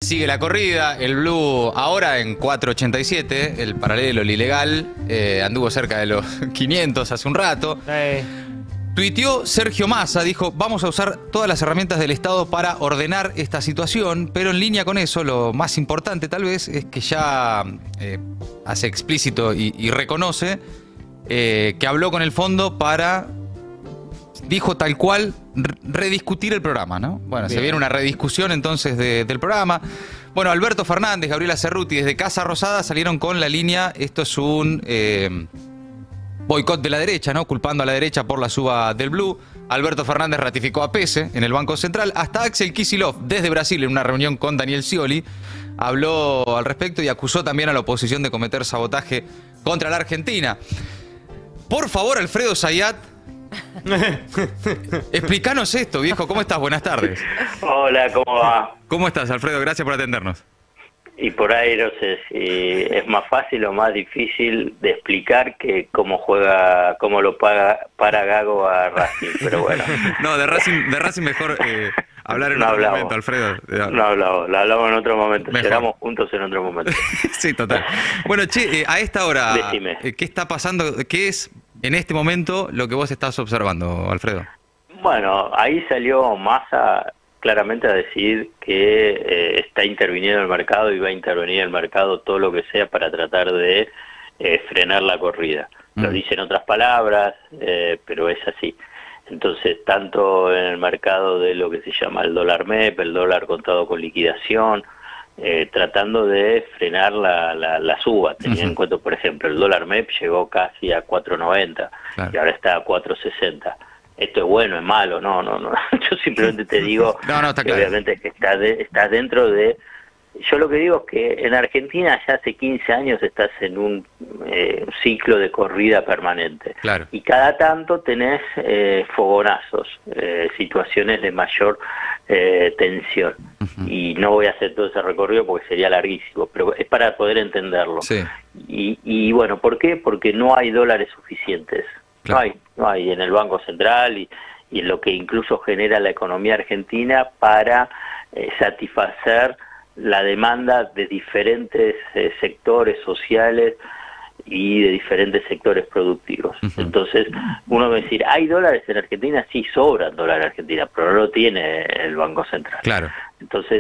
Sigue la corrida, el Blue ahora en 4.87, el paralelo, el ilegal, anduvo cerca de los 500 hace un rato. Tuiteó Sergio Massa, dijo, vamos a usar todas las herramientas del Estado para ordenar esta situación, pero en línea con eso, lo más importante tal vez es que ya hace explícito y reconoce que habló con el fondo para, dijo tal cual, rediscutir el programa, ¿no? Bueno, se viene una rediscusión entonces del programa. Bueno, Alberto Fernández, Gabriela Cerruti, desde Casa Rosada salieron con la línea, esto es un boicot de la derecha, ¿no? Culpando a la derecha por la suba del Blue. Alberto Fernández ratificó a Pese en el Banco Central. Hasta Axel Kicillof, desde Brasil, en una reunión con Daniel Scioli, habló al respecto y acusó también a la oposición de cometer sabotaje contra la Argentina. Por favor, Alfredo Zayat, explícanos esto, viejo. ¿Cómo estás? Buenas tardes. Hola, ¿cómo va? ¿Cómo estás, Alfredo? Gracias por atendernos. Y por ahí no sé si es más fácil o más difícil de explicar que cómo juega, cómo lo para Gago a Racing, pero bueno. No, de Racing mejor hablar en otro momento, Alfredo. No hablamos, lo hablamos en otro momento, Mejor. lloramos juntos en otro momento. Sí, total. Bueno, che, a esta hora, Decime. ¿qué está pasando? ¿Qué es en este momento lo que vos estás observando, Alfredo? Bueno, ahí salió Massa claramente a decir que está interviniendo el mercado y va a intervenir el mercado todo lo que sea para tratar de frenar la corrida. Lo dice en otras palabras, pero es así. Entonces, tanto en el mercado de lo que se llama el dólar MEP, el dólar contado con liquidación, tratando de frenar la suba. Teniendo en cuenta, por ejemplo, el dólar MEP llegó casi a 4.90 y ahora está a 4.60. Esto es bueno, es malo, no. Yo simplemente te digo está que claro. obviamente que estás dentro de... Yo lo que digo es que en Argentina ya hace 15 años estás en un ciclo de corrida permanente. Claro. Y cada tanto tenés fogonazos, situaciones de mayor tensión. Y no voy a hacer todo ese recorrido porque sería larguísimo, pero es para poder entenderlo. Sí. Y bueno, ¿por qué? Porque no hay dólares suficientes. Claro. No hay en el Banco Central y en lo que incluso genera la economía argentina para satisfacer la demanda de diferentes sectores sociales y de diferentes sectores productivos. Entonces, uno va a decir, ¿hay dólares en Argentina? Sí, sobran dólares en Argentina, pero no lo tiene el Banco Central. Claro. Entonces,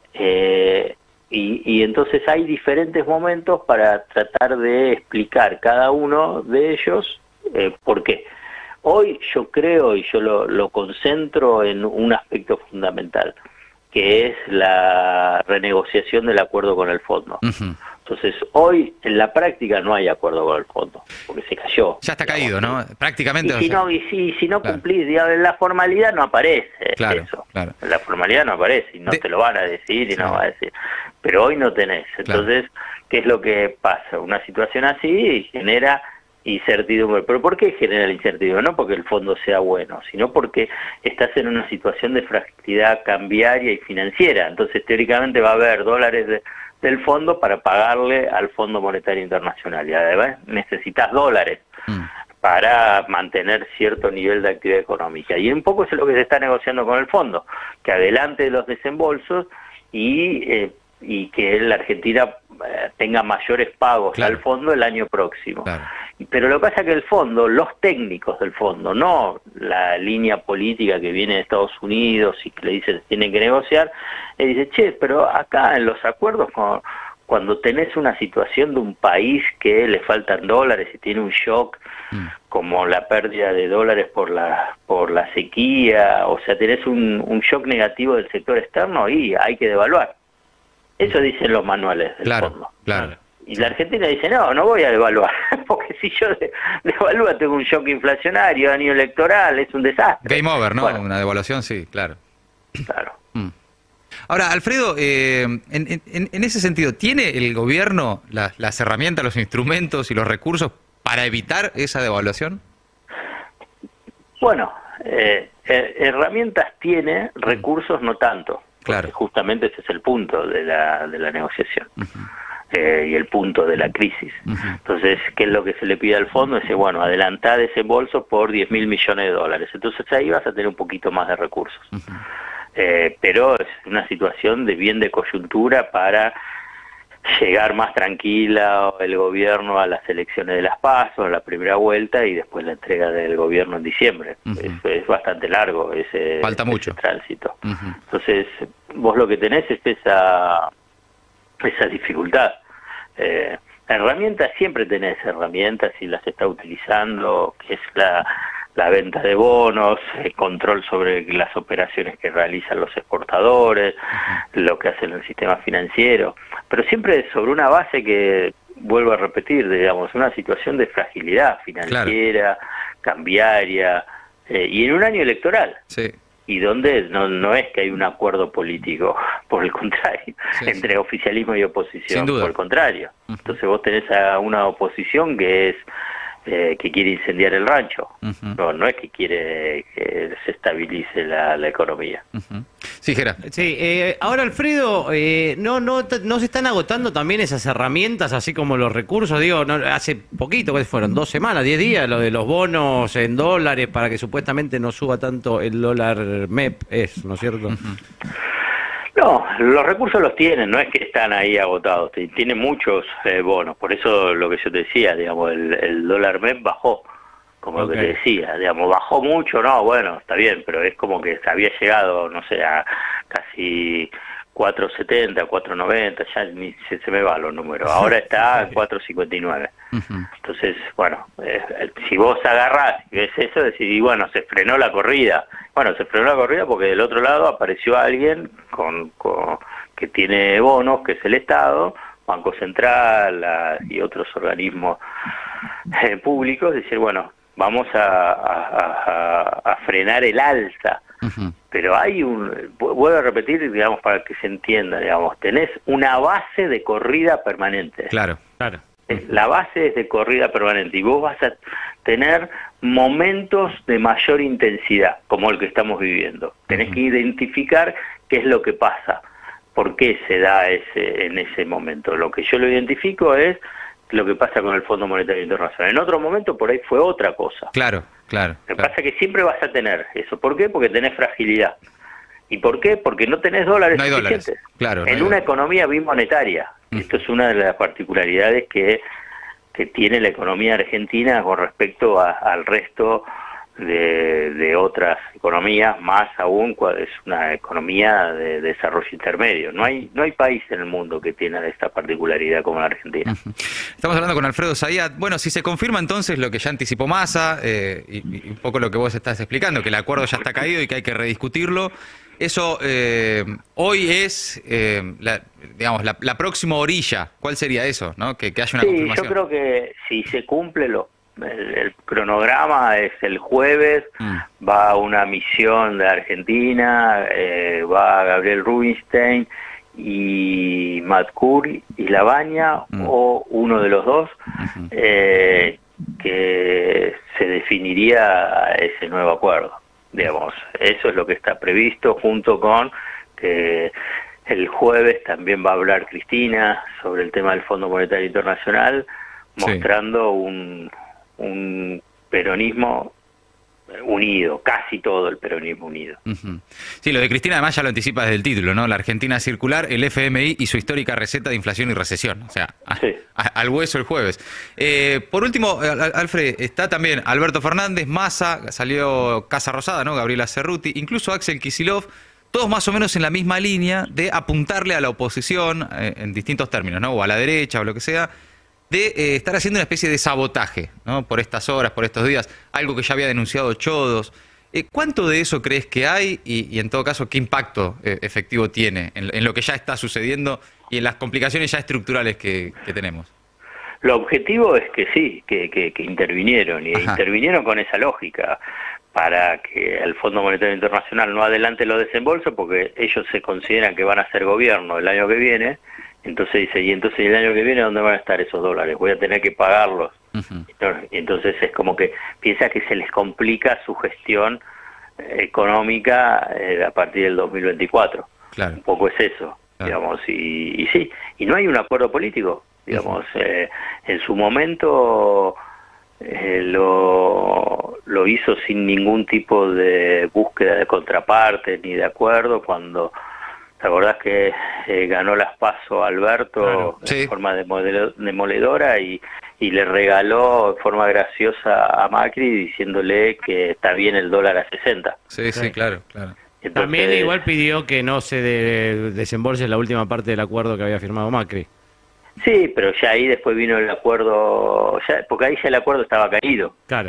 y entonces hay diferentes momentos para tratar de explicar cada uno de ellos por qué. Hoy yo creo, y yo lo concentro en un aspecto fundamental, que es la renegociación del acuerdo con el fondo. Entonces, hoy en la práctica no hay acuerdo con el fondo, porque se cayó. Ya está caído, ¿no? Prácticamente. Y si no claro. cumplís, digamos, la formalidad no aparece Claro, eso. claro. La formalidad no aparece y no te lo van a decir y no va a decir. Pero hoy no tenés. Entonces, ¿qué es lo que pasa? Una situación así genera incertidumbre. ¿Pero por qué genera la incertidumbre? No porque el fondo sea bueno, sino porque estás en una situación de fragilidad cambiaria y financiera. Entonces, teóricamente va a haber dólares del fondo para pagarle al Fondo Monetario Internacional. Y además necesitas dólares para mantener cierto nivel de actividad económica. Y un poco eso es lo que se está negociando con el fondo, que adelante los desembolsos y que la Argentina tenga mayores pagos al fondo el año próximo. Claro. Pero lo que pasa es que el fondo, los técnicos del fondo, no la línea política que viene de Estados Unidos y que le dicen que tienen que negociar, le dice, che, pero acá en los acuerdos, cuando tenés una situación de un país que le faltan dólares y tiene un shock, como la pérdida de dólares por la sequía, o sea, tenés un shock negativo del sector externo y hay que devaluar. Eso dicen los manuales del fondo. Claro. Y la Argentina dice, no voy a devaluar, porque si yo devalúo tengo un shock inflacionario, año electoral, es un desastre. Game over, ¿no? Bueno, una devaluación, sí, claro. Claro. Ahora, Alfredo, en ese sentido, ¿tiene el gobierno las herramientas, los instrumentos y los recursos para evitar esa devaluación? Bueno, herramientas tiene, recursos no tanto. Claro. Justamente ese es el punto de la negociación. Y el punto de la crisis. Entonces, ¿qué es lo que se le pide al fondo? Dice, bueno, adelantá desembolsos por 10.000 millones de dólares. Entonces ahí vas a tener un poquito más de recursos. pero es una situación de bien de coyuntura para llegar más tranquila el gobierno a las elecciones de las PASO, la primera vuelta, y después la entrega del gobierno en diciembre. Es bastante largo falta mucho ese tránsito. Entonces, vos lo que tenés es esa dificultad. Herramientas, siempre tenés herramientas y las está utilizando, que es la venta de bonos, el control sobre las operaciones que realizan los exportadores, lo que hacen el sistema financiero, pero siempre sobre una base que, vuelvo a repetir, digamos, una situación de fragilidad financiera, cambiaria, y en un año electoral. Sí. Y donde no es que hay un acuerdo político, por el contrario, entre oficialismo y oposición, por el contrario. Entonces vos tenés a una oposición que es que quiere incendiar el rancho, no es que quiere que se estabilice la economía. Sí, Gera. Sí, ahora Alfredo, ¿no se están agotando también esas herramientas, así como los recursos? Digo, hace poquito, ¿qué fueron? 2 semanas, 10 días, lo de los bonos en dólares para que supuestamente no suba tanto el dólar MEP, ¿no es cierto? No, los recursos los tienen, no es que están ahí agotados, tienen muchos bonos, por eso lo que yo te decía, digamos, el dólar MEP bajó, como lo que te decía, digamos, bajó mucho, no, bueno, está bien, pero es como que había llegado, no sé, a casi 4.70, 4.90, ya ni se me van los números, ahora está a 4.59. Entonces, bueno, si vos agarrás y ves eso, decís, bueno, se frenó la corrida. Bueno, se frenó la corrida porque del otro lado apareció alguien que tiene bonos, que es el Estado, Banco Central y otros organismos públicos, decir, bueno, vamos a frenar el alza. Pero hay vuelvo a repetir, digamos, para que se entienda, digamos, tenés una base de corrida permanente. Claro. La base es de corrida permanente y vos vas a tener momentos de mayor intensidad, como el que estamos viviendo. Tenés que identificar qué es lo que pasa, por qué se da en ese momento. Lo que yo lo identifico es lo que pasa con el Fondo Monetario Internacional. En otro momento por ahí fue otra cosa. Claro. Lo que pasa es que siempre vas a tener eso. ¿Por qué? Porque tenés fragilidad. ¿Y por qué? Porque no tenés dólares suficientes. Dólares. Claro, en una economía bimonetaria. Esto es una de las particularidades que tiene la economía argentina con respecto al resto de otras economías, más aún es una economía de desarrollo intermedio. No hay país en el mundo que tenga esta particularidad como la Argentina. Estamos hablando con Alfredo Zayat. Bueno, si se confirma entonces lo que ya anticipó Massa y un poco lo que vos estás explicando, que el acuerdo ya está caído y que hay que rediscutirlo, eso hoy es, la próxima orilla. ¿Cuál sería eso? ¿No? Que haya una confirmación. Yo creo que si se cumple el cronograma es el jueves, va una misión de Argentina, va Gabriel Rubinstein y Matt Curry y Labaña, o uno de los dos, que se definiría ese nuevo acuerdo. Digamos, eso es lo que está previsto, junto con que el jueves también va a hablar Cristina sobre el tema del Fondo Monetario Internacional, mostrando un peronismo unido, casi todo el peronismo unido. Sí, lo de Cristina además ya lo anticipa desde el título, ¿no? La Argentina circular, el FMI y su histórica receta de inflación y recesión. O sea, al hueso el jueves. Por último, Alfred, está también Alberto Fernández, Massa, salió Casa Rosada, ¿no? Gabriela Cerruti, incluso Axel Kicillof, todos más o menos en la misma línea de apuntarle a la oposición en distintos términos, ¿no? O a la derecha o lo que sea, de estar haciendo una especie de sabotaje, ¿no? Por estas horas, por estos días, algo que ya había denunciado Chodos. ¿Cuánto de eso crees que hay y en todo caso, qué impacto efectivo tiene en lo que ya está sucediendo y en las complicaciones ya estructurales que tenemos? Lo objetivo es que sí, que intervinieron, y intervinieron con esa lógica, para que el Fondo Monetario Internacional no adelante los desembolsos, porque ellos se consideran que van a ser gobierno el año que viene. Entonces dice, y entonces el año que viene, ¿dónde van a estar esos dólares? Voy a tener que pagarlos. Y entonces es como que piensa que se les complica su gestión económica a partir del 2024. Claro. Un poco es eso, digamos, y sí, y no hay un acuerdo político, digamos. En su momento lo hizo sin ningún tipo de búsqueda de contraparte ni de acuerdo. Cuando ¿te acordás que ganó las PASO Alberto, claro, sí, en forma demoledora y le regaló en forma graciosa a Macri diciéndole que está bien el dólar a 60? Sí, sí, claro, claro. Entonces, también igual pidió que no se desembolse la última parte del acuerdo que había firmado Macri. Sí, pero ya ahí después vino el acuerdo, porque ahí ya el acuerdo estaba caído. Claro.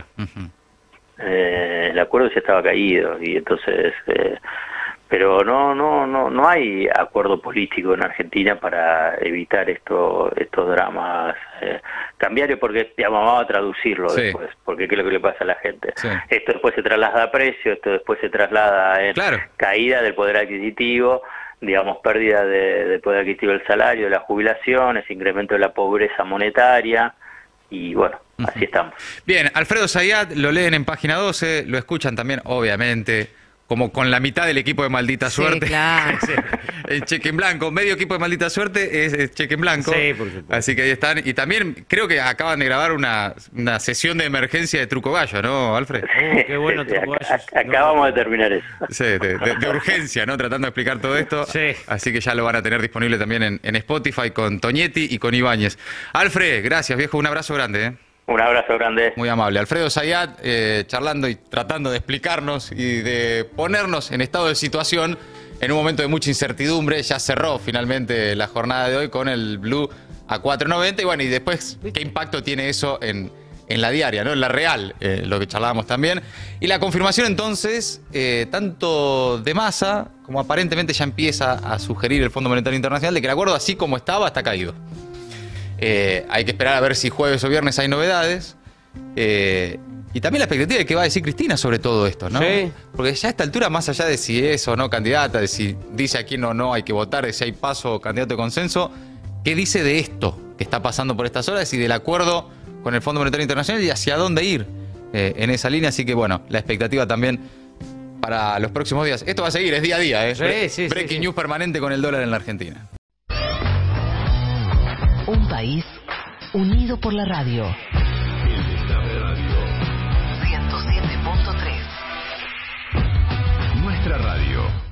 El acuerdo ya estaba caído y entonces, pero no hay acuerdo político en Argentina para evitar estos dramas cambiarios, porque vamos a traducirlo después, porque qué es lo que le pasa a la gente. Sí. Esto después se traslada a precio, esto después se traslada en caída del poder adquisitivo, digamos, pérdida de poder adquisitivo del salario, de las jubilaciones, incremento de la pobreza monetaria, y bueno, así estamos. Bien, Alfredo Zayat lo leen en Página 12, lo escuchan también, obviamente, como con la mitad del equipo de Maldita Suerte. Claro. El cheque en blanco, medio equipo de Maldita Suerte es cheque en blanco. Sí, por supuesto. Así que ahí están. Y también creo que acaban de grabar una sesión de emergencia de Truco Gallo, ¿no, Alfred? Qué bueno, Truco Gallo. Acabamos de terminar eso. Sí, de urgencia, ¿no? Tratando de explicar todo esto. Sí. Así que ya lo van a tener disponible también en Spotify con Toñetti y con Ibáñez. Alfred, gracias, viejo. Un abrazo grande, ¿eh? Un abrazo grande. Muy amable. Alfredo Zayat, charlando y tratando de explicarnos y de ponernos en estado de situación en un momento de mucha incertidumbre. Ya cerró finalmente la jornada de hoy con el blue a 4.90. Y bueno, y después, ¿qué impacto tiene eso en la diaria, ¿no? En la real, lo que charlábamos también. Y la confirmación entonces, tanto de Massa como aparentemente ya empieza a sugerir el Fondo Monetario Internacional de que el acuerdo así como estaba está caído. Hay que esperar a ver si jueves o viernes hay novedades. Y también la expectativa de qué va a decir Cristina sobre todo esto, ¿no? Sí. Porque ya a esta altura, más allá de si es o no candidata, de si dice a quién o no hay que votar, de si hay paso o candidato de consenso, ¿qué dice de esto que está pasando por estas horas y del acuerdo con el Fondo Monetario Internacional y hacia dónde ir en esa línea? Así que bueno, la expectativa también para los próximos días. Esto va a seguir, es día a día, ¿eh? Sí, Breaking news permanente con el dólar en la Argentina. Un país unido por la radio. 107.3. Nuestra radio.